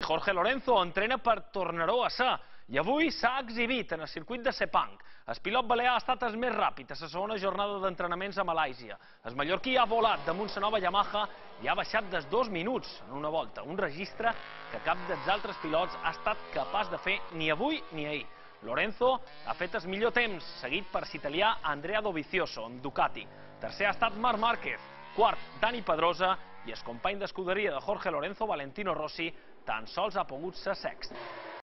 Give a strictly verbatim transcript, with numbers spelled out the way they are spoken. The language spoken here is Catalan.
Jorge Lorenzo entrena per tornar-ho a ser i avui s'ha exhibit en el circuit de Sepang. El pilot balear ha estat el més ràpid a la segona jornada d'entrenaments a Malàisia. El mallorquí ha volat damunt la nova Yamaha i ha baixat dels dos minuts en una volta, un registre que cap dels altres pilots ha estat capaç de fer ni avui ni ahir. Lorenzo ha fet el millor temps, seguit per l'italià Andrea Dovizioso, amb Ducati. Tercer ha estat Marc Márquez, quart Dani Pedrosa i el company d'escuderia de Jorge Lorenzo, Valentino Rossi, tan sols ha pogut ser sext.